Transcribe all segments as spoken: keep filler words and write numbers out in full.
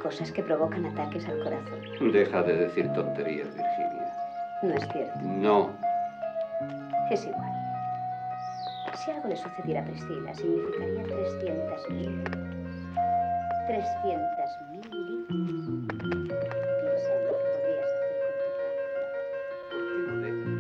cosas que provocan ataques al corazón. Deja de decir tonterías, Virginia. No es cierto. No. Es igual. Si algo le sucediera a Priscila, significaría trescientas mil. trescientas mil libras. Piensa en lo que podrías hacer con tu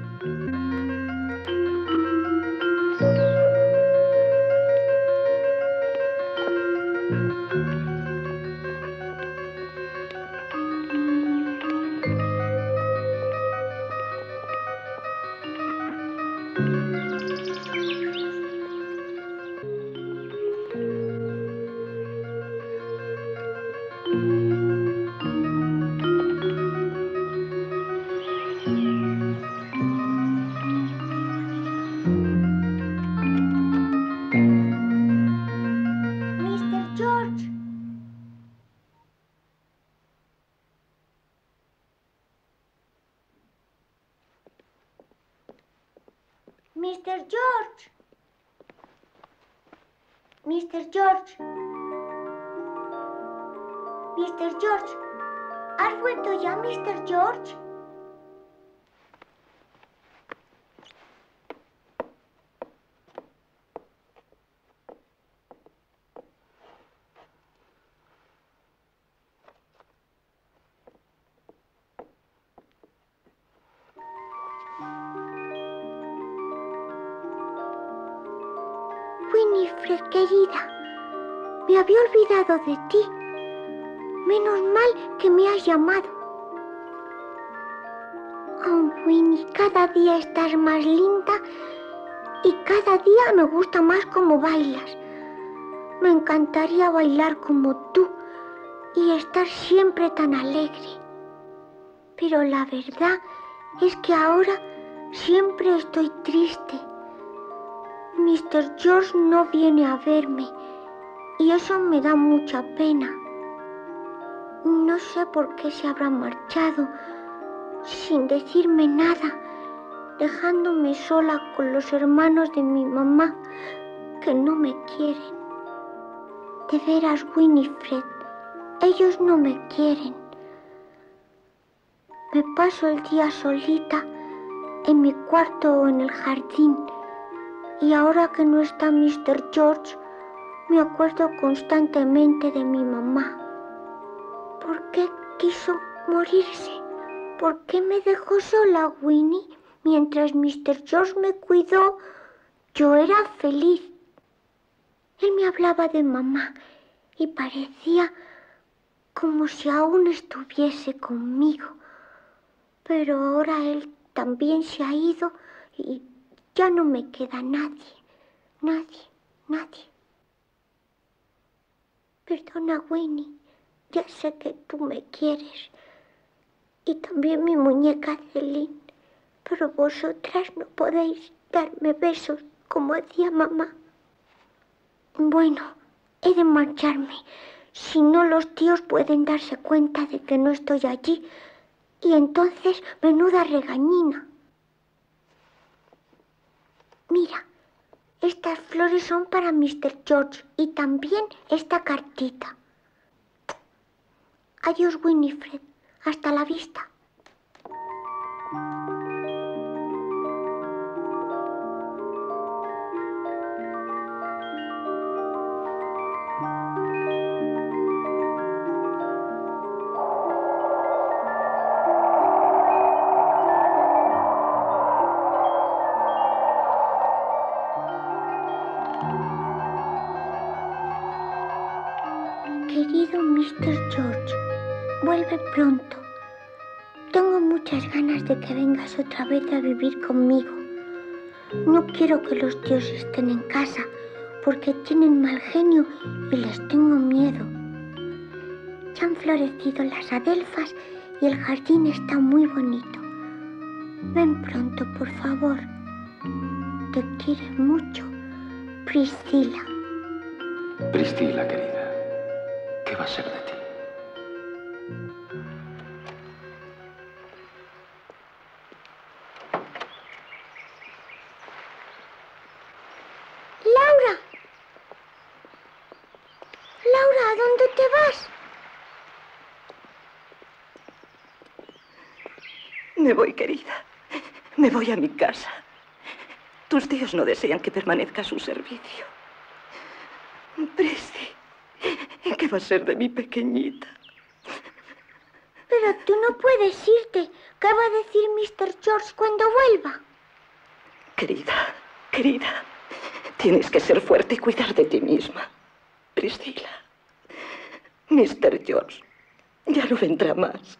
mister George. mister George. mister George. ¿Has vuelto ya, mister George? Winifred, querida, me había olvidado de ti. Menos mal que me has llamado. Oh, Winnie, cada día estás más linda y cada día me gusta más cómo bailas. Me encantaría bailar como tú y estar siempre tan alegre. Pero la verdad es que ahora siempre estoy triste. mister George no viene a verme y eso me da mucha pena. No sé por qué se habrá marchado sin decirme nada, dejándome sola con los hermanos de mi mamá que no me quieren. De veras, Winifred, ellos no me quieren. Me paso el día solita en mi cuarto o en el jardín. Y ahora que no está mister George, me acuerdo constantemente de mi mamá. ¿Por qué quiso morirse? ¿Por qué me dejó sola, Winnie? Mientras mister George me cuidó, yo era feliz. Él me hablaba de mamá y parecía como si aún estuviese conmigo. Pero ahora él también se ha ido y ya no me queda nadie, nadie, nadie. Perdona, Winnie, ya sé que tú me quieres. Y también mi muñeca Celine. Pero vosotras no podéis darme besos como hacía mamá. Bueno, he de marcharme. Si no, los tíos pueden darse cuenta de que no estoy allí. Y entonces, menuda regañina. Mira, estas flores son para mister George y también esta cartita. Adiós, Winifred. Hasta la vista. Querido mister George, vuelve pronto. Tengo muchas ganas de que vengas otra vez a vivir conmigo. No quiero que los tíos estén en casa porque tienen mal genio y les tengo miedo. Ya han florecido las adelfas y el jardín está muy bonito. Ven pronto, por favor. Te quiere mucho, Priscila. Priscila, querida, ¿qué va a ser de ti? Laura, ¿a dónde te vas? Me voy, querida. Me voy a mi casa. Tus tíos no desean que permanezca a su servicio. Presti, ¿qué va a ser de mi pequeñita? Pero tú no puedes irte. ¿Qué va a decir mister George cuando vuelva? Querida, querida, tienes que ser fuerte y cuidar de ti misma. Priscila, mister George ya no vendrá más.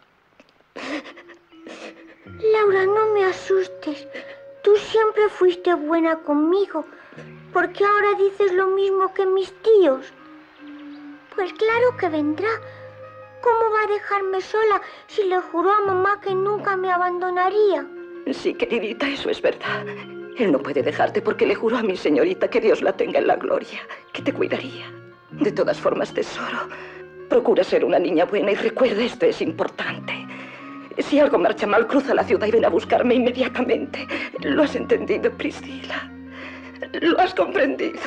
Laura, no me asustes. Tú siempre fuiste buena conmigo. ¿Por qué ahora dices lo mismo que mis tíos? Pues claro que vendrá. ¿Cómo va a dejarme sola si le juró a mamá que nunca me abandonaría? Sí, queridita, eso es verdad. Él no puede dejarte porque le juró a mi señorita que Dios la tenga en la gloria, que te cuidaría. De todas formas, tesoro, procura ser una niña buena y recuerda, esto es importante. Si algo marcha mal, cruza la ciudad y ven a buscarme inmediatamente. ¿Lo has entendido, Priscila? ¿Lo has comprendido?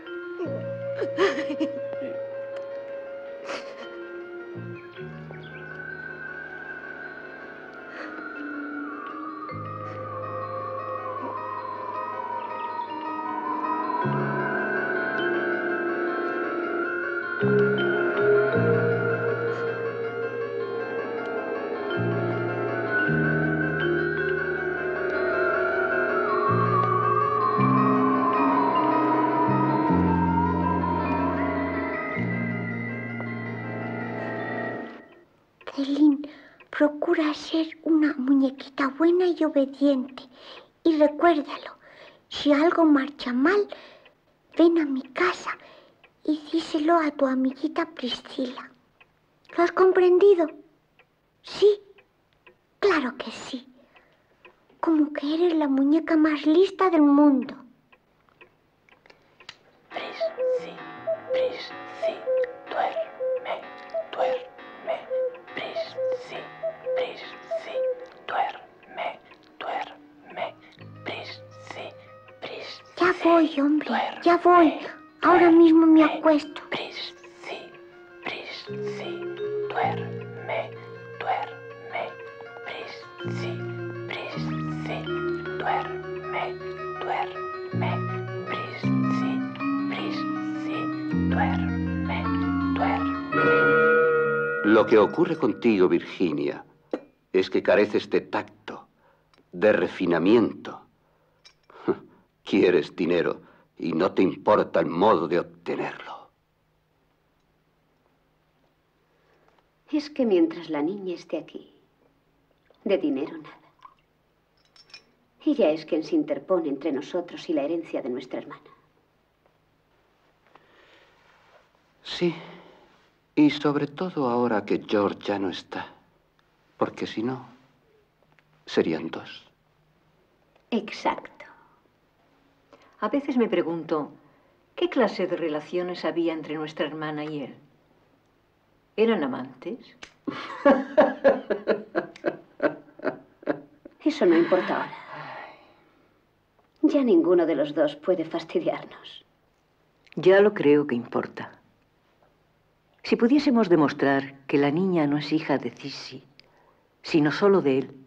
Celine, procura ser una muñequita buena y obediente. Y recuérdalo, si algo marcha mal, ven a mi casa y díselo a tu amiguita Priscila. ¿Lo has comprendido? ¿Sí? Claro que sí. Como que eres la muñeca más lista del mundo. Pris, sí, Pris, sí, duerme, duerme, Pris, sí, Pris, sí, duerme, duerme, Pris, sí, Pris. Ya voy, hombre, duerme, ya voy. Ahora mismo me acuesto. Pris, sí, Pris, sí, duerme, duerme, Pris, sí, Pris, sí, duerme, duerme, Pris, sí, Pris, sí, duerme, duerme. Lo que ocurre contigo, Virginia, es que careces de tacto, de refinamiento. Quieres dinero y no te importa el modo de obtenerlo. Es que mientras la niña esté aquí, de dinero nada. Ella es quien se interpone entre nosotros y la herencia de nuestra hermana. Sí, y sobre todo ahora que George ya no está, porque si no, serían dos. Exacto. A veces me pregunto, ¿qué clase de relaciones había entre nuestra hermana y él? ¿Eran amantes? Eso no importa ahora. Ya ninguno de los dos puede fastidiarnos. Ya lo creo que importa. Si pudiésemos demostrar que la niña no es hija de Cissy, sino solo de él,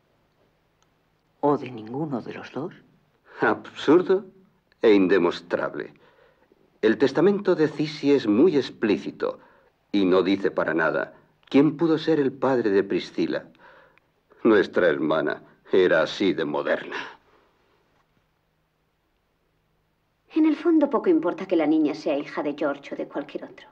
o de ninguno de los dos. Absurdo e indemostrable. El testamento de Cissy es muy explícito y no dice para nada quién pudo ser el padre de Priscila. Nuestra hermana era así de moderna. En el fondo poco importa que la niña sea hija de George o de cualquier otro.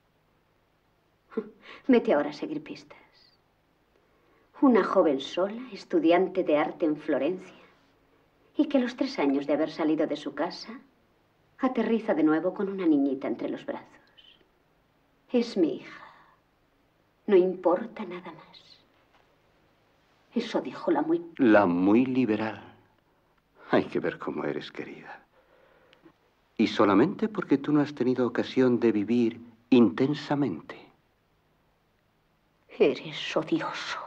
Vete ahora a seguir pistas. Una joven sola, estudiante de arte en Florencia, y que a los tres años de haber salido de su casa, aterriza de nuevo con una niñita entre los brazos. Es mi hija. No importa nada más. Eso dijo la muy... La muy liberal. Hay que ver cómo eres, querida. Y solamente porque tú no has tenido ocasión de vivir intensamente. Eres odioso.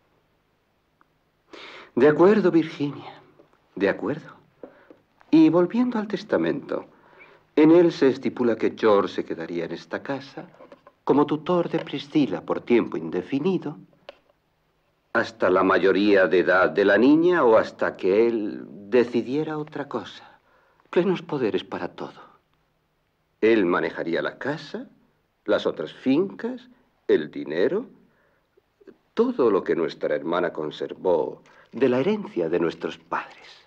De acuerdo, Virginia. De acuerdo. Y volviendo al testamento, en él se estipula que George se quedaría en esta casa como tutor de Priscila por tiempo indefinido hasta la mayoría de edad de la niña o hasta que él decidiera otra cosa. Plenos poderes para todo. Él manejaría la casa, las otras fincas, el dinero, todo lo que nuestra hermana conservó de la herencia de nuestros padres.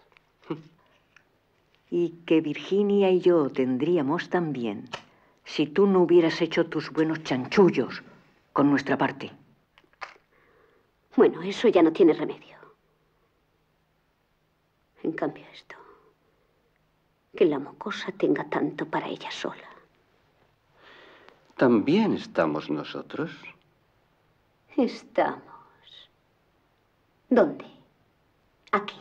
Y que Virginia y yo tendríamos también si tú no hubieras hecho tus buenos chanchullos con nuestra parte. Bueno, eso ya no tiene remedio. En cambio esto, que la mocosa tenga tanto para ella sola. ¿También estamos nosotros? Estamos. ¿Dónde? Aquí.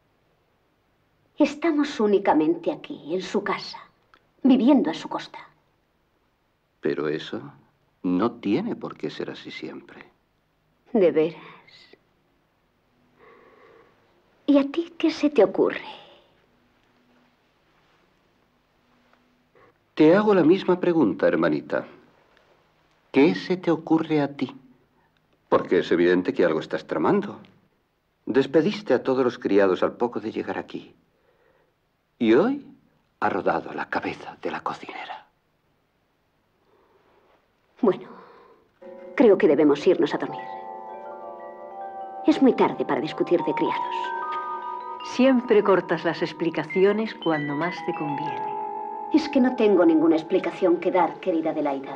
Estamos únicamente aquí, en su casa, viviendo a su costa. Pero eso no tiene por qué ser así siempre. ¿De veras? ¿Y a ti qué se te ocurre? Te hago la misma pregunta, hermanita. ¿Qué se te ocurre a ti? Porque es evidente que algo estás tramando. Despediste a todos los criados al poco de llegar aquí. Y hoy ha rodado la cabeza de la cocinera. Bueno, creo que debemos irnos a dormir. Es muy tarde para discutir de criados. Siempre cortas las explicaciones cuando más te conviene. Es que no tengo ninguna explicación que dar, querida Adelaida.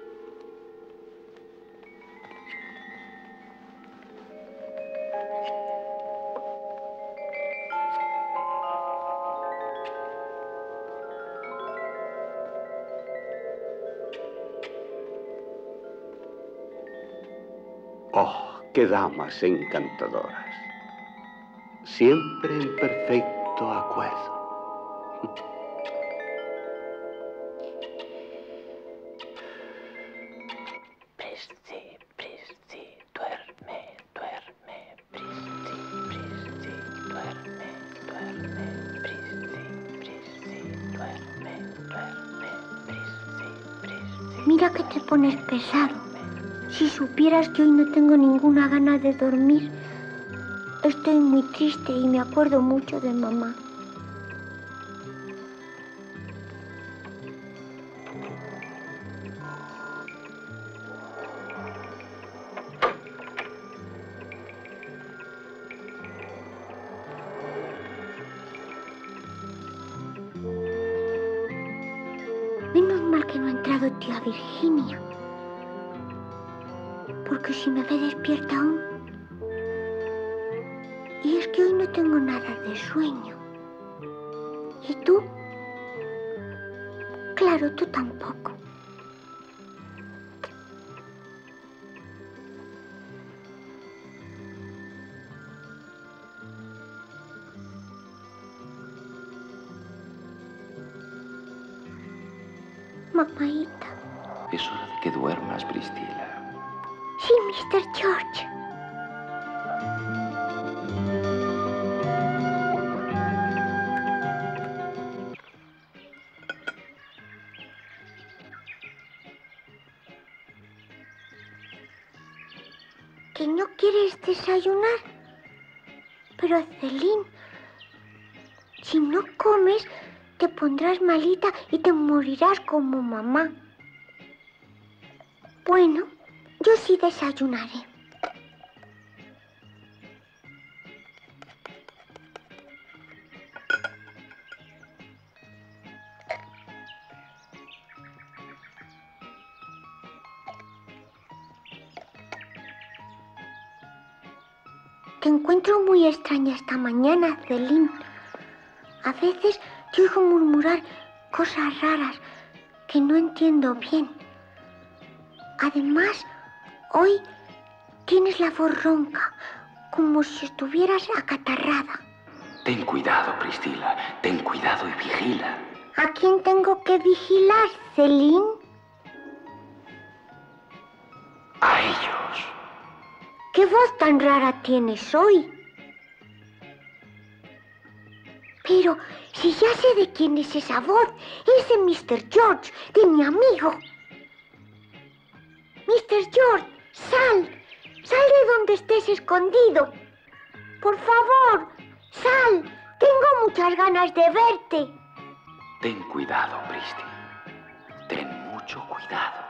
Oh, qué damas encantadoras. Siempre en perfecto acuerdo. Prissy, Prissy, duerme, duerme, Prissy, Prissy, duerme, duerme, Prissy, Prissy, duerme, duerme, Prissy, Prissy. Mira que te pones pesado. Si supieras que hoy no tengo ninguna gana de dormir, estoy muy triste y me acuerdo mucho de mamá. Menos mal que no ha entrado tía Virginia. Porque si me ve despierta aún. Y es que hoy no tengo nada de sueño. ¿Y tú? Claro, tú tampoco. Mamaita. Es hora de que duermas, Priscila. Sí, mister George. ¿Que no quieres desayunar? Pero, Celine, si no comes, te pondrás malita y te morirás como mamá. Bueno, yo sí desayunaré. Te encuentro muy extraña esta mañana, Celine. A veces te oigo murmurar cosas raras que no entiendo bien. Además, hoy tienes la voz ronca, como si estuvieras acatarrada. Ten cuidado, Priscila. Ten cuidado y vigila. ¿A quién tengo que vigilar, Celine? A ellos. ¿Qué voz tan rara tienes hoy? Pero si ya sé de quién es esa voz, es de mister George, de mi amigo. mister George, sal, Sal de donde estés escondido. Por favor, sal. Tengo muchas ganas de verte. Ten cuidado, Pristi. Ten mucho cuidado.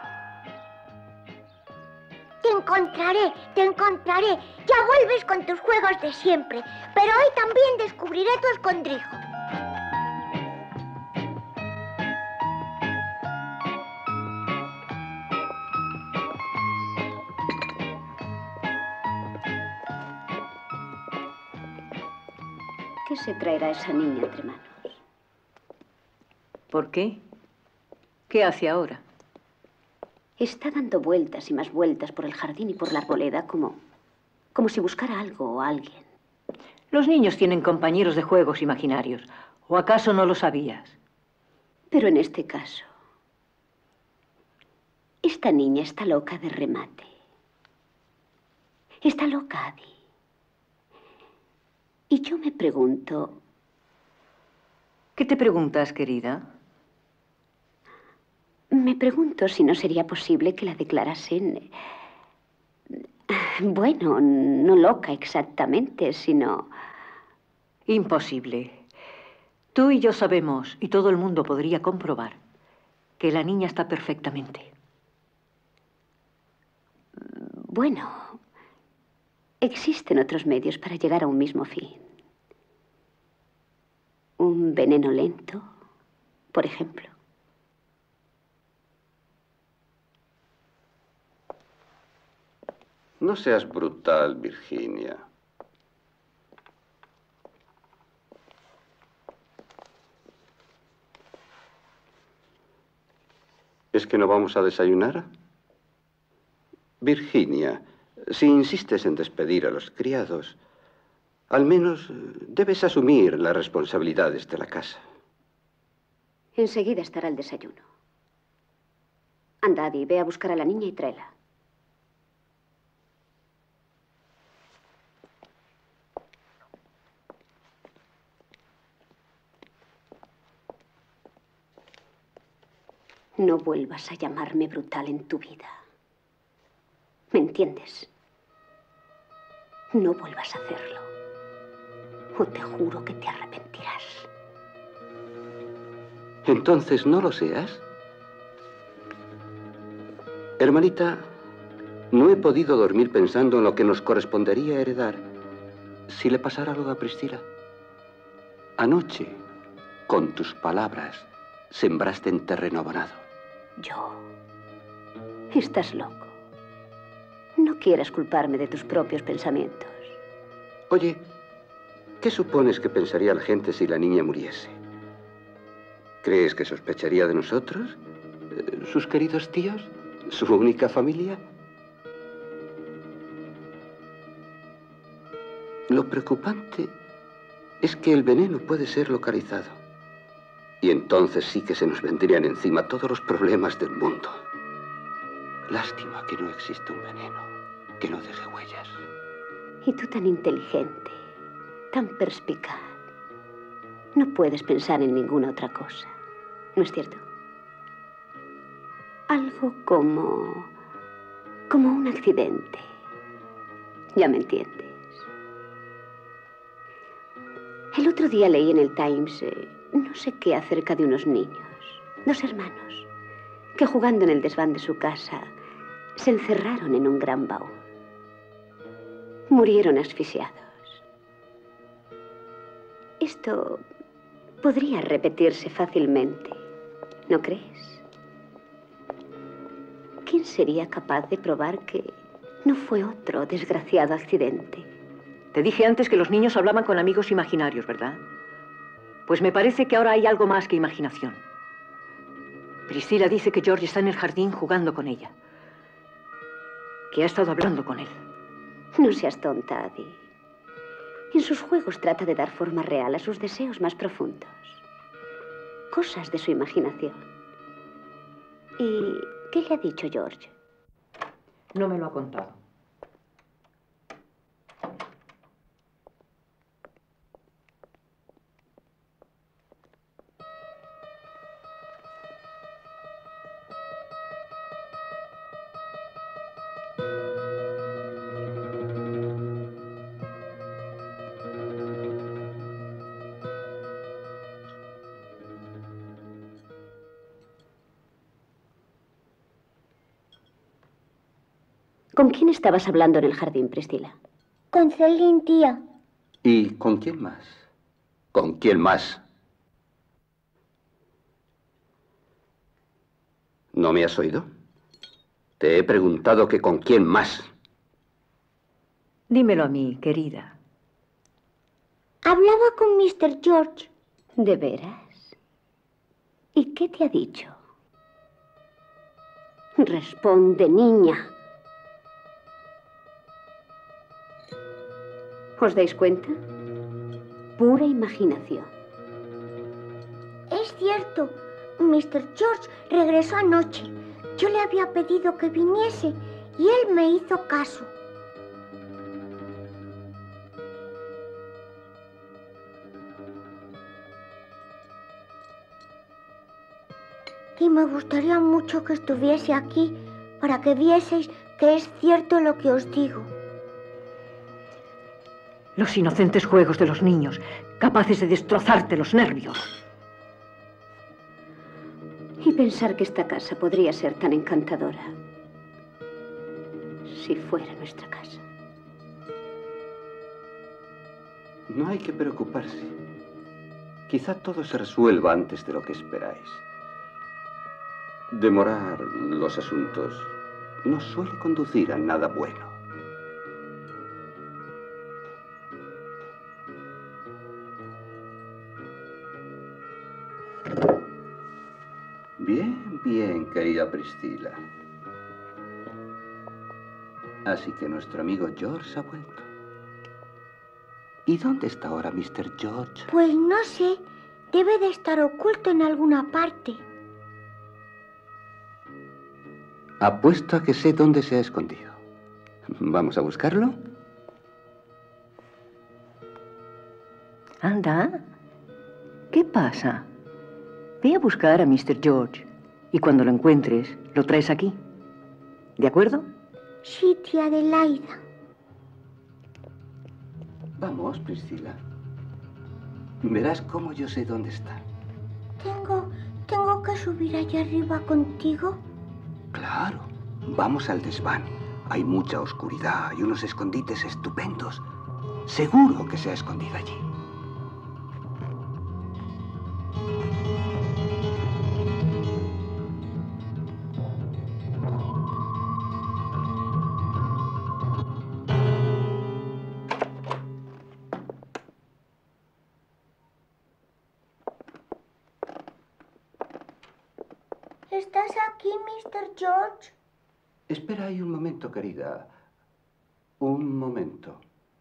Te encontraré, te encontraré. Ya vuelves con tus juegos de siempre. Pero hoy también descubriré tu escondrijo. ¿Qué se traerá esa niña entre manos? ¿Por qué? ¿Qué hace ahora? Está dando vueltas y más vueltas por el jardín y por la arboleda como, como si buscara algo o alguien. Los niños tienen compañeros de juegos imaginarios. ¿O acaso no lo sabías? Pero en este caso, esta niña está loca de remate. Está loca, Adi. Y yo me pregunto... ¿Qué te preguntas, querida? Me pregunto si no sería posible que la declarasen... Bueno, no loca exactamente, sino... Imposible. Tú y yo sabemos, y todo el mundo podría comprobar, que la niña está perfectamente. Bueno, existen otros medios para llegar a un mismo fin. Un veneno lento, por ejemplo. No seas brutal, Virginia. ¿Es que no vamos a desayunar? Virginia, si insistes en despedir a los criados, al menos debes asumir las responsabilidades de la casa. Enseguida estará el desayuno. Anda, Adi, ve a buscar a la niña y tráela. No vuelvas a llamarme brutal en tu vida. ¿Me entiendes? No vuelvas a hacerlo. O te juro que te arrepentirás. Entonces no lo seas. Hermanita, no he podido dormir pensando en lo que nos correspondería heredar si le pasara algo a Priscila. Anoche, con tus palabras, sembraste en terreno abonado. Yo... Estás loco. No quieras culparme de tus propios pensamientos. Oye, ¿qué supones que pensaría la gente si la niña muriese? ¿Crees que sospecharía de nosotros? ¿Sus queridos tíos? ¿Su única familia? Lo preocupante es que el veneno puede ser localizado. Y entonces sí que se nos vendrían encima todos los problemas del mundo. Lástima que no exista un veneno que no deje huellas. Y tú tan inteligente, tan perspicaz. No puedes pensar en ninguna otra cosa, ¿no es cierto? Algo como... como un accidente. Ya me entiendes. El otro día leí en el Times eh, no sé qué acerca de unos niños, dos hermanos, que jugando en el desván de su casa se encerraron en un gran baúl. Murieron asfixiados. Esto podría repetirse fácilmente, ¿no crees? ¿Quién sería capaz de probar que no fue otro desgraciado accidente? Te dije antes que los niños hablaban con amigos imaginarios, ¿verdad? Pues me parece que ahora hay algo más que imaginación. Priscila dice que George está en el jardín jugando con ella. Que ha estado hablando con él. No seas tonta, Adi. En sus juegos trata de dar forma real a sus deseos más profundos. Cosas de su imaginación. ¿Y qué le ha dicho George? No me lo ha contado. ¿Con quién estabas hablando en el jardín, Priscila? Con Celine, tía. ¿Y con quién más? ¿Con quién más? ¿No me has oído? Te he preguntado que con quién más. Dímelo a mí, querida. Hablaba con mister George. ¿De veras? ¿Y qué te ha dicho? Responde, niña. ¿Os dais cuenta? Pura imaginación. Es cierto, mister George regresó anoche. Yo le había pedido que viniese y él me hizo caso. Y me gustaría mucho que estuviese aquí para que vieseis que es cierto lo que os digo. Los inocentes juegos de los niños, capaces de destrozarte los nervios. Y pensar que esta casa podría ser tan encantadora si fuera nuestra casa. No hay que preocuparse. Quizá todo se resuelva antes de lo que esperáis. Demorar los asuntos no suele conducir a nada bueno. Bien, bien, querida Priscila. Así que nuestro amigo George ha vuelto. ¿Y dónde está ahora mister George? Pues no sé. Debe de estar oculto en alguna parte. Apuesto a que sé dónde se ha escondido. ¿Vamos a buscarlo? Anda. ¿Qué pasa? Ve a buscar a mister George y cuando lo encuentres, lo traes aquí. ¿De acuerdo? Sí, tía Adelaida. Vamos, Priscila. Verás cómo yo sé dónde está. Tengo, tengo que subir allá arriba contigo. Claro. Vamos al desván. Hay mucha oscuridad y unos escondites estupendos. Seguro que se ha escondido allí. ¿Estás aquí, mister George? Espera ahí un momento, querida. Un momento.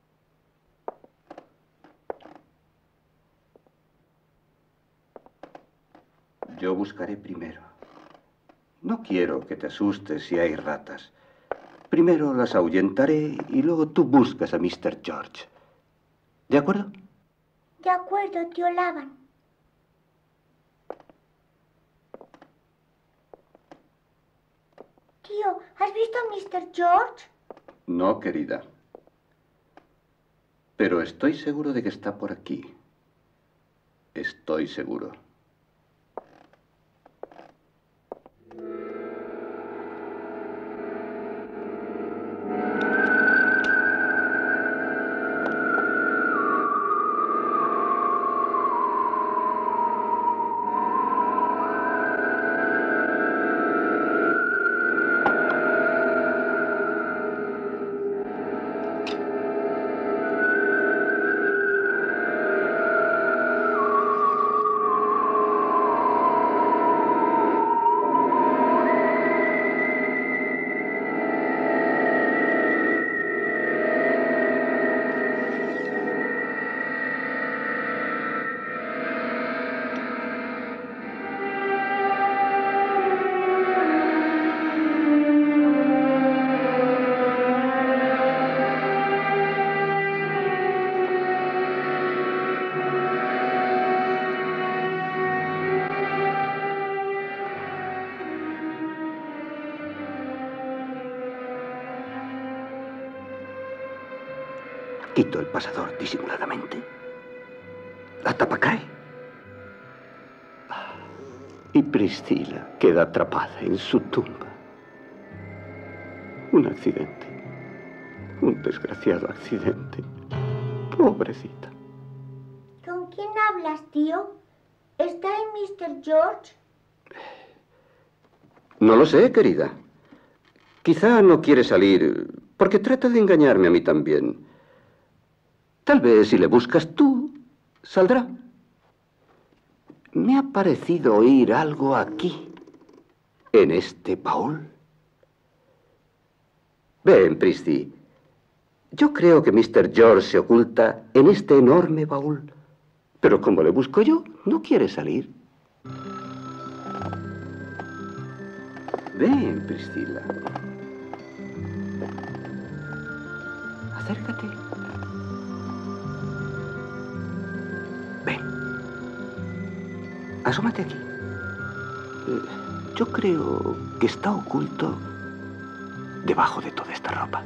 Yo buscaré primero. No quiero que te asustes si hay ratas. Primero las ahuyentaré y luego tú buscas a mister George. ¿De acuerdo? De acuerdo, tío Laban. Tío, ¿has visto a mister George? No, querida. Pero estoy seguro de que está por aquí. Estoy seguro. Quito el pasador disimuladamente. La tapa cae. Y Priscila queda atrapada en su tumba. Un accidente. Un desgraciado accidente. Pobrecita. ¿Con quién hablas, tío? ¿Está ahí mister George? No lo sé, querida. Quizá no quiere salir porque trata de engañarme a mí también. Tal vez si le buscas tú, saldrá. Me ha parecido oír algo aquí, en este baúl. Ven, Pristy. Yo creo que mister George se oculta en este enorme baúl. Pero como le busco yo, no quiere salir. Ven, Priscila. Acércate. Ven. Asómate aquí. Eh, Yo creo que está oculto debajo de toda esta ropa.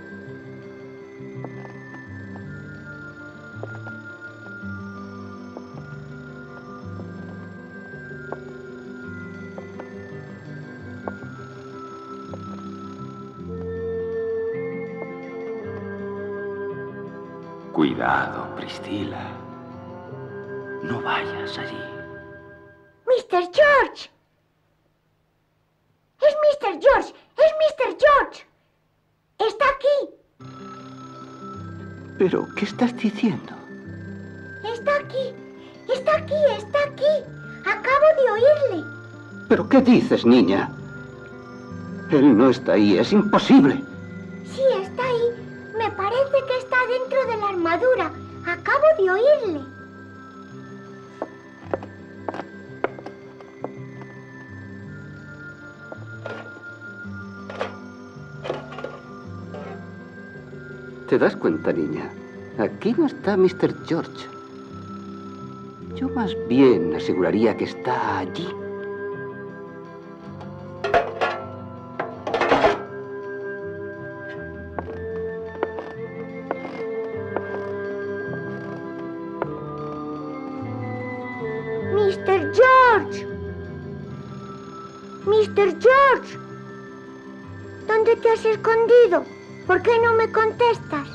Cuidado, Priscila. No vayas allí. mister George. Es mister George. Es mister George. Está aquí. ¿Pero qué estás diciendo? Está aquí. Está aquí. Está aquí. Acabo de oírle. ¿Pero qué dices, niña? Él no está ahí. Es imposible. Sí, está ahí. Me parece que está dentro de la armadura. Acabo de oírle. ¿Te das cuenta, niña? Aquí no está mister George. Yo más bien aseguraría que está allí. mister George. mister George. ¿Dónde te has escondido? ¿Por qué no me contestas?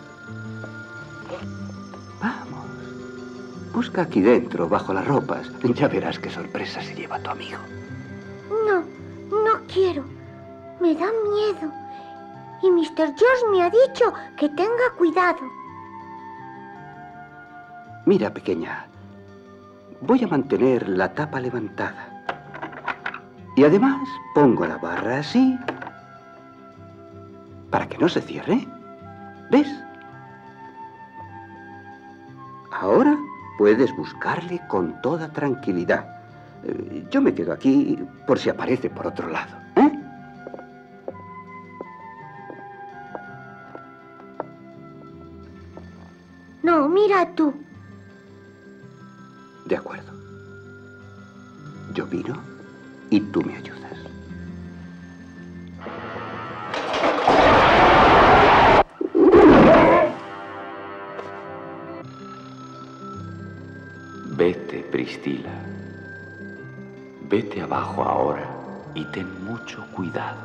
Vamos. Busca aquí dentro, bajo las ropas. Ya verás qué sorpresa se lleva tu amigo. No, no quiero. Me da miedo. Y mister George me ha dicho que tenga cuidado. Mira, pequeña. Voy a mantener la tapa levantada. Y además pongo la barra así para que no se cierre. ¿Ves? Ahora puedes buscarle con toda tranquilidad. Eh, Yo me quedo aquí por si aparece por otro lado, ¿eh? No, mira tú. De acuerdo. Yo miro y tú me ayudas. Vete, Priscila. Vete abajo ahora y ten mucho cuidado.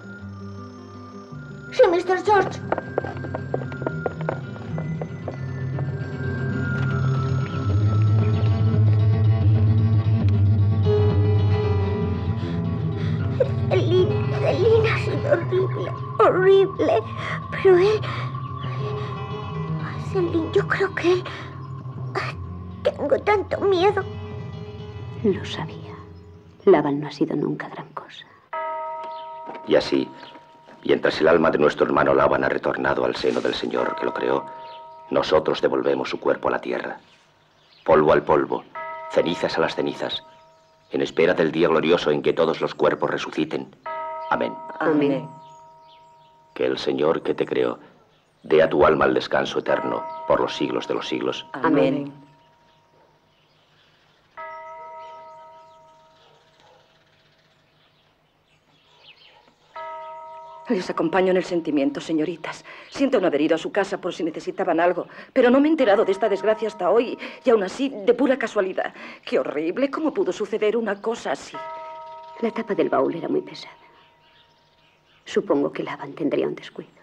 Sí, mister George. Celine, Celine ha sido horrible, horrible. Pero él... Celine, yo creo que él... Tengo tanto miedo. Lo sabía. Laban no ha sido nunca gran cosa. Y así, mientras el alma de nuestro hermano Laban ha retornado al seno del Señor que lo creó, nosotros devolvemos su cuerpo a la tierra. Polvo al polvo, cenizas a las cenizas, en espera del día glorioso en que todos los cuerpos resuciten. Amén. Amén. Que el Señor que te creó dé a tu alma el descanso eterno por los siglos de los siglos. Amén. Les acompaño en el sentimiento, señoritas. Siento no haber ido a su casa por si necesitaban algo, pero no me he enterado de esta desgracia hasta hoy, y aún así, de pura casualidad. ¡Qué horrible! ¿Cómo pudo suceder una cosa así? La tapa del baúl era muy pesada. Supongo que Laban tendría un descuido.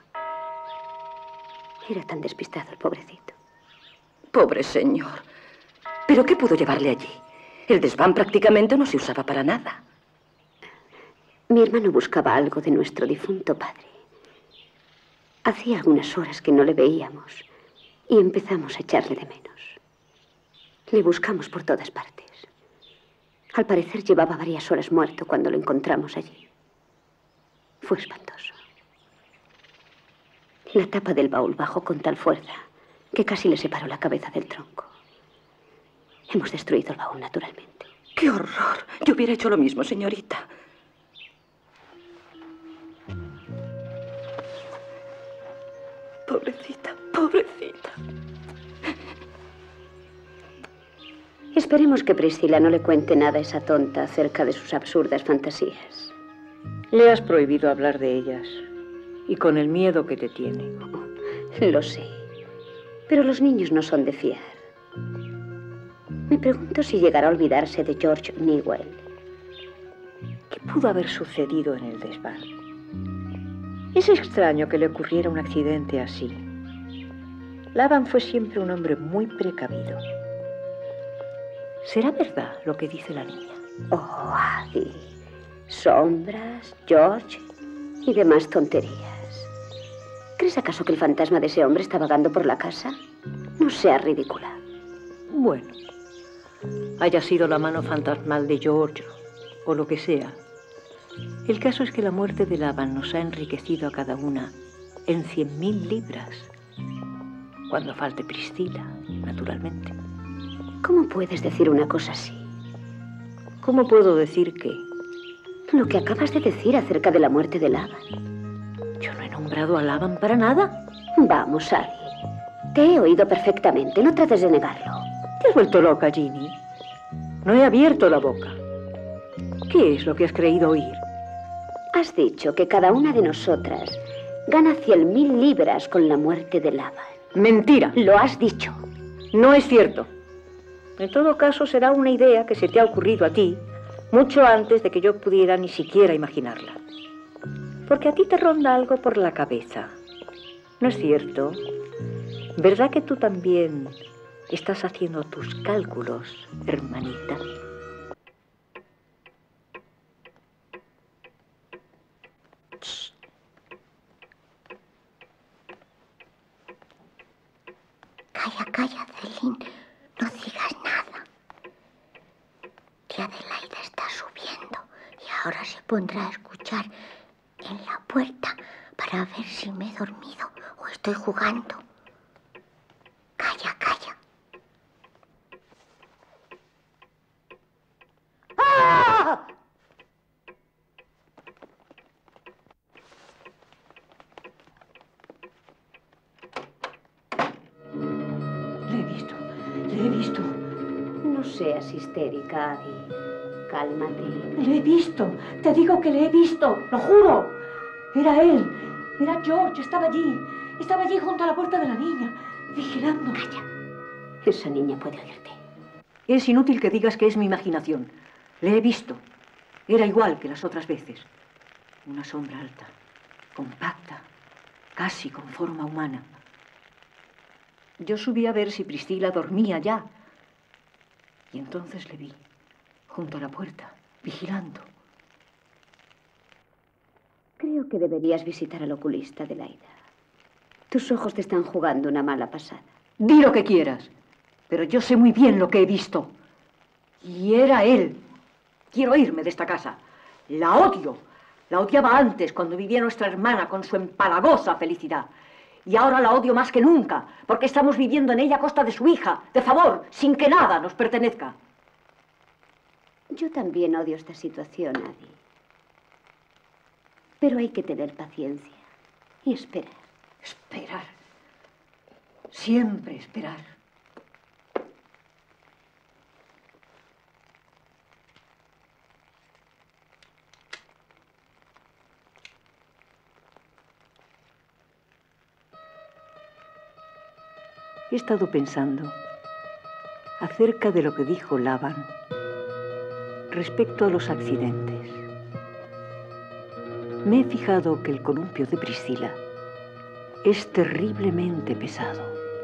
Era tan despistado el pobrecito. Pobre señor. ¿Pero qué pudo llevarle allí? El desván prácticamente no se usaba para nada. Mi hermano buscaba algo de nuestro difunto padre. Hacía algunas horas que no le veíamos y empezamos a echarle de menos. Le buscamos por todas partes. Al parecer llevaba varias horas muerto cuando lo encontramos allí. Fue espantoso. La tapa del baúl bajó con tal fuerza que casi le separó la cabeza del tronco. Hemos destruido el baúl, naturalmente. ¡Qué horror! Yo hubiera hecho lo mismo, señorita. Pobrecita, pobrecita. Esperemos que Priscila no le cuente nada a esa tonta acerca de sus absurdas fantasías. Le has prohibido hablar de ellas. Y con el miedo que te tiene. Lo sé. Pero los niños no son de fiar. Me pregunto si llegará a olvidarse de George Newell. ¿Qué pudo haber sucedido en el desván? Es extraño que le ocurriera un accidente así. Laban fue siempre un hombre muy precavido. ¿Será verdad lo que dice la niña? Oh, Adi. Sombras, George y demás tonterías. ¿Crees acaso que el fantasma de ese hombre está vagando por la casa? No seas ridícula. Bueno, haya sido la mano fantasmal de George o lo que sea. El caso es que la muerte de Laban nos ha enriquecido a cada una en cien mil libras. Cuando falte Priscila, naturalmente. ¿Cómo puedes decir una cosa así? ¿Cómo puedo decir qué? Lo que acabas de decir acerca de la muerte de Laban. Yo no he nombrado a Laban para nada. Vamos, Adi. Te he oído perfectamente, no trates de negarlo. Te has vuelto loca, Ginny. No he abierto la boca. ¿Qué es lo que has creído oír? Has dicho que cada una de nosotras gana cien mil libras con la muerte de Laban. Mentira. Lo has dicho. No es cierto. En todo caso, será una idea que se te ha ocurrido a ti mucho antes de que yo pudiera ni siquiera imaginarla. Porque a ti te ronda algo por la cabeza. ¿No es cierto? ¿Verdad que tú también estás haciendo tus cálculos, hermanita? Shh. Calla, calla, Celine. No digas nada. Tía Adelaida está subiendo y ahora se pondrá a escuchar en la puerta para ver si me he dormido o estoy jugando. Calla, calla. ¡Ah! Le he visto, le he visto. No seas histérica, Adi. Cálmate. Le he visto, te digo que le he visto, lo juro. Era él, era George, estaba allí. Estaba allí junto a la puerta de la niña, vigilando. Calla. Esa niña puede oírte. Es inútil que digas que es mi imaginación. Le he visto. Era igual que las otras veces. Una sombra alta, compacta, casi con forma humana. Yo subí a ver si Priscila dormía ya. Y entonces le vi, junto a la puerta, vigilando. Creo que deberías visitar al oculista, Adelaida. Tus ojos te están jugando una mala pasada. Di lo que quieras, pero yo sé muy bien lo que he visto. Y era él. Quiero irme de esta casa. La odio. La odiaba antes, cuando vivía nuestra hermana con su empalagosa felicidad. Y ahora la odio más que nunca, porque estamos viviendo en ella a costa de su hija, de favor, sin que nada nos pertenezca. Yo también odio esta situación, Adi. Pero hay que tener paciencia y esperar. Esperar. Siempre esperar. He estado pensando acerca de lo que dijo Laban respecto a los accidentes. Me he fijado que el columpio de Priscila es terriblemente pesado.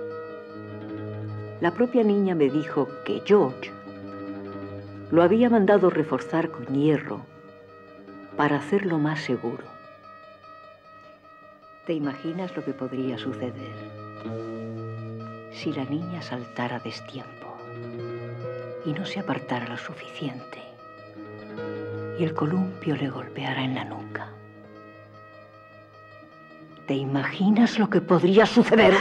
La propia niña me dijo que George lo había mandado reforzar con hierro para hacerlo más seguro. ¿Te imaginas lo que podría suceder si la niña saltara a destiempo y no se apartara lo suficiente y el columpio le golpeara en la nuca? ¿Te imaginas lo que podría suceder?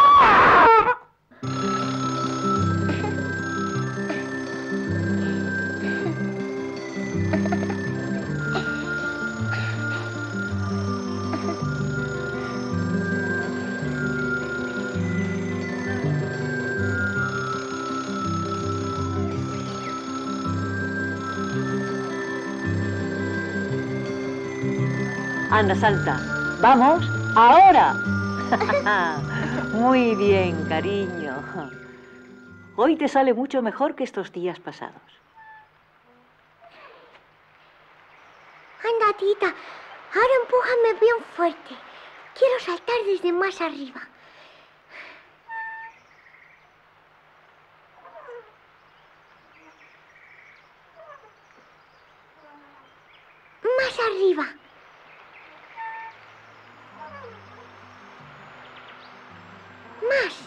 Anda, salta. ¡Vamos! ¡Ahora! Muy bien, cariño. Hoy te sale mucho mejor que estos días pasados. Anda, tita. Ahora empújame bien fuerte. Quiero saltar desde más arriba. Más arriba. Más.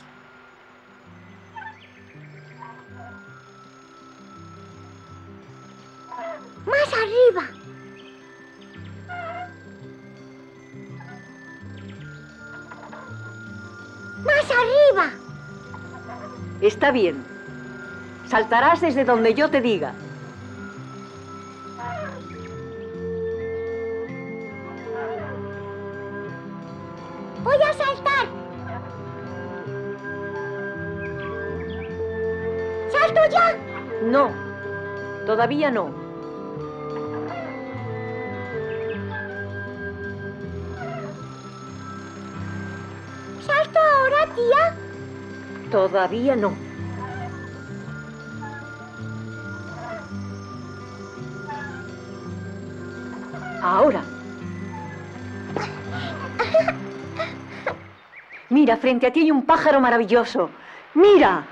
Más arriba. Más arriba. Está bien. Saltarás desde donde yo te diga. Voy a saltar. ¿Salto ya? No, todavía no. ¿Salto ahora, tía? Todavía no. Ahora. Mira, frente a ti hay un pájaro maravilloso. ¡Mira!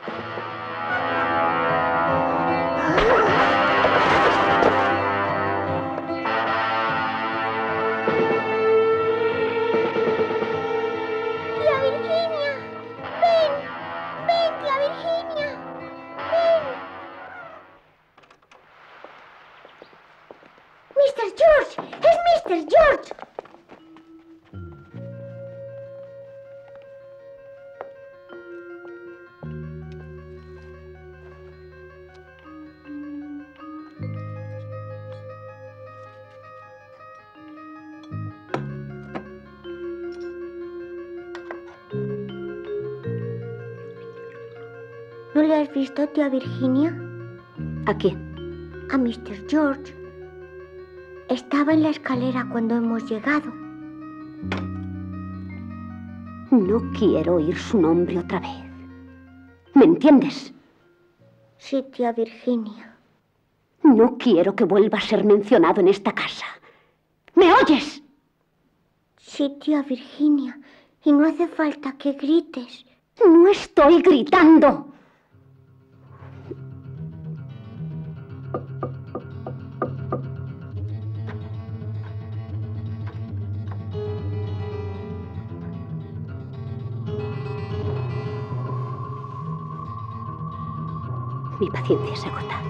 Tía Virginia, ven, ven, tía Virginia, ven. mister George, es mister George. ¿No le has visto, tía Virginia? ¿A quién? A mister George. Estaba en la escalera cuando hemos llegado. No quiero oír su nombre otra vez. ¿Me entiendes? Sí, tía Virginia. No quiero que vuelva a ser mencionado en esta casa. ¿Me oyes? Sí, tía Virginia. Y no hace falta que grites. No estoy gritando. Mi paciencia se ha agotado.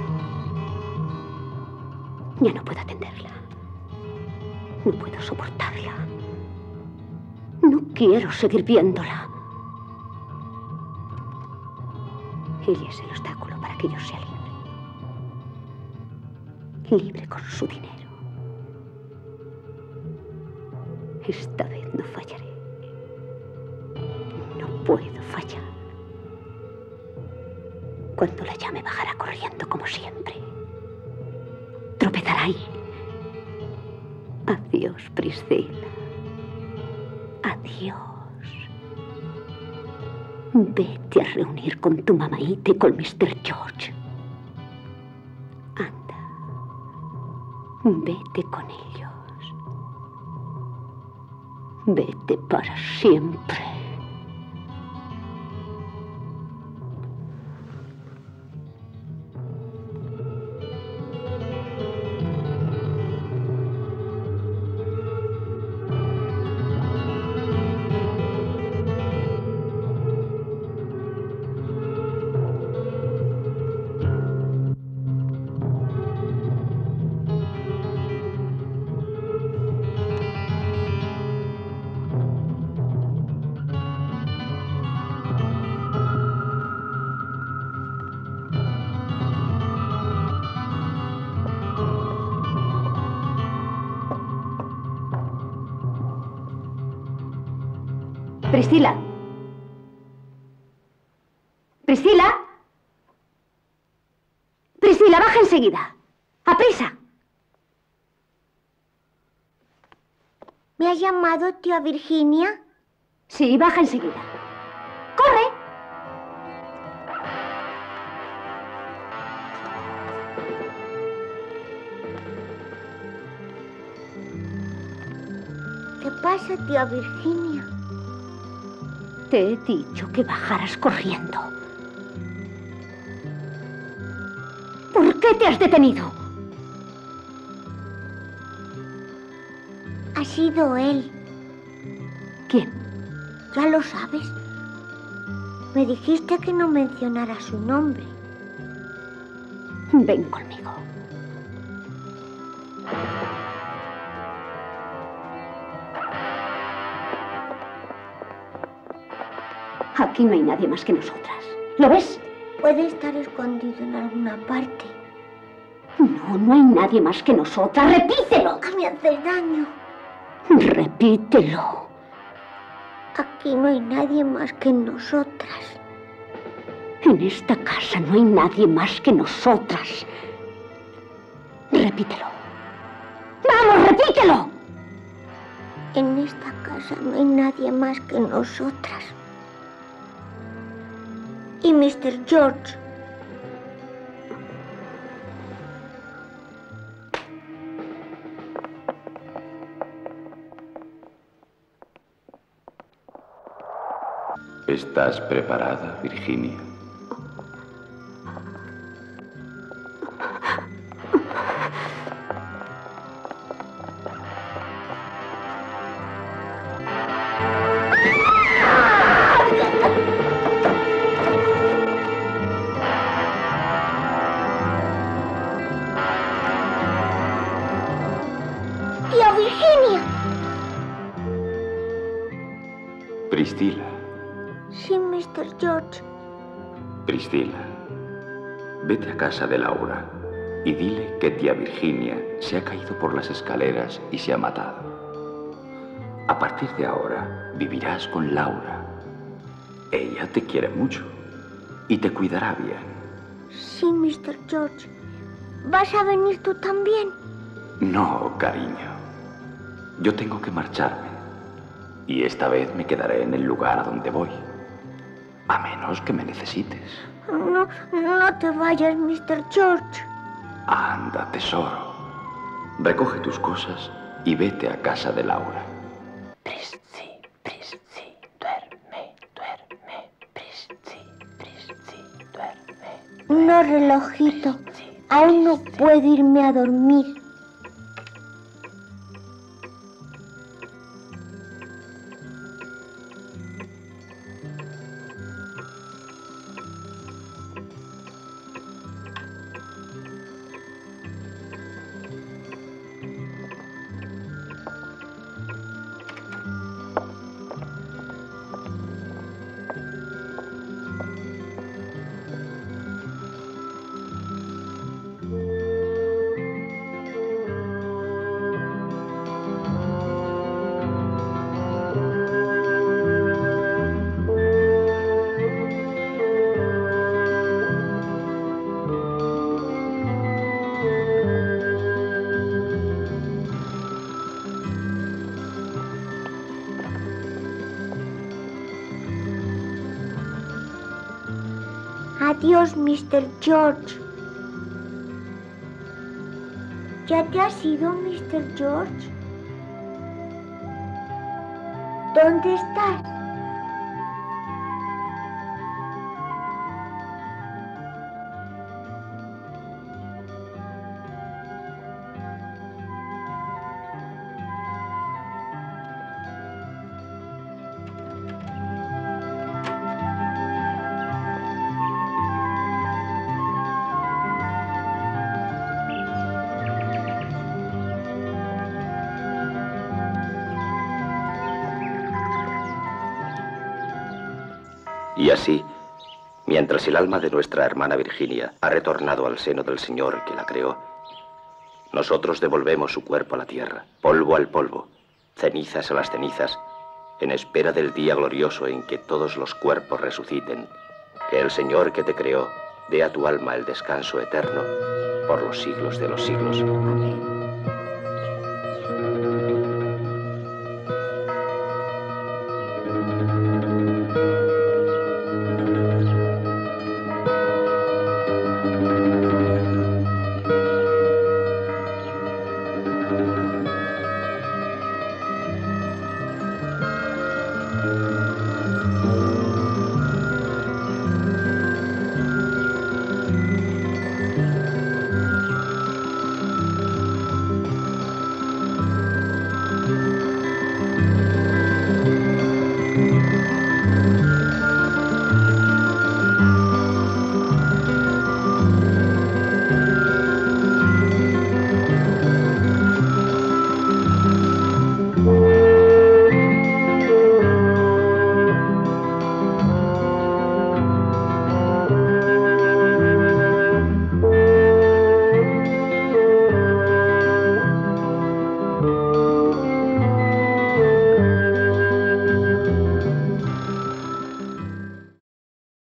Ya no puedo atenderla. No puedo soportarla. No quiero seguir viéndola. Ella es el obstáculo para que yo sea libre. Libre con su dinero. Esta vez no fallaré. No puedo fallar. Cuando la llame bajará corriendo como siempre. Tropezará ahí. Adiós, Priscila. Adiós. Vete a reunir con tu mamaíta y con mister George. Anda. Vete con ellos. Vete para siempre. Priscila. Priscila. Priscila, baja enseguida. ¡Aprisa! ¿Me ha llamado tía Virginia? Sí, baja enseguida. ¡Corre! ¿Qué pasa, tía Virginia? Te he dicho que bajaras corriendo. ¿Por qué te has detenido? Ha sido él. ¿Quién? Ya lo sabes. Me dijiste que no mencionara su nombre. Ven conmigo. Aquí no hay nadie más que nosotras. ¿Lo ves? Puede estar escondido en alguna parte. No, no hay nadie más que nosotras. ¡Repítelo! ¡Ah, me haces daño! Repítelo. Aquí no hay nadie más que nosotras. En esta casa no hay nadie más que nosotras. Repítelo. ¡Vamos, repítelo! En esta casa no hay nadie más que nosotras. Y mister George. ¿Estás preparada, Virginia? ¡Tía Virginia! Priscila, Sí, mister George. Priscila, vete a casa de Laura y dile que tía Virginia se ha caído por las escaleras y se ha matado. A partir de ahora vivirás con Laura. Ella te quiere mucho y te cuidará bien. Sí, mister George. ¿Vas a venir tú también? No, cariño. Yo tengo que marcharme. Y esta vez me quedaré en el lugar a donde voy. A menos que me necesites. No, no te vayas, mister George. Anda, tesoro. Recoge tus cosas y vete a casa de Laura. Prissy, Prissy, duerme, duerme. Prissy, Prissy, duerme. No, relojito. Aún no puedo irme a dormir. Adiós, mister George. ¿Ya te has ido, mister George? ¿Dónde estás? Y así, mientras el alma de nuestra hermana Virginia ha retornado al seno del Señor que la creó, nosotros devolvemos su cuerpo a la tierra, polvo al polvo, cenizas a las cenizas, en espera del día glorioso en que todos los cuerpos resuciten, que el Señor que te creó dé a tu alma el descanso eterno por los siglos de los siglos. Amén.